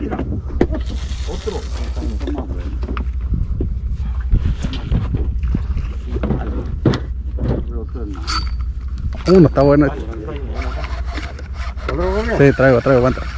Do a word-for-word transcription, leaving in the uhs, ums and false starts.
mira. Otro. Uno está bueno. Sí, traigo, traigo, aguanta.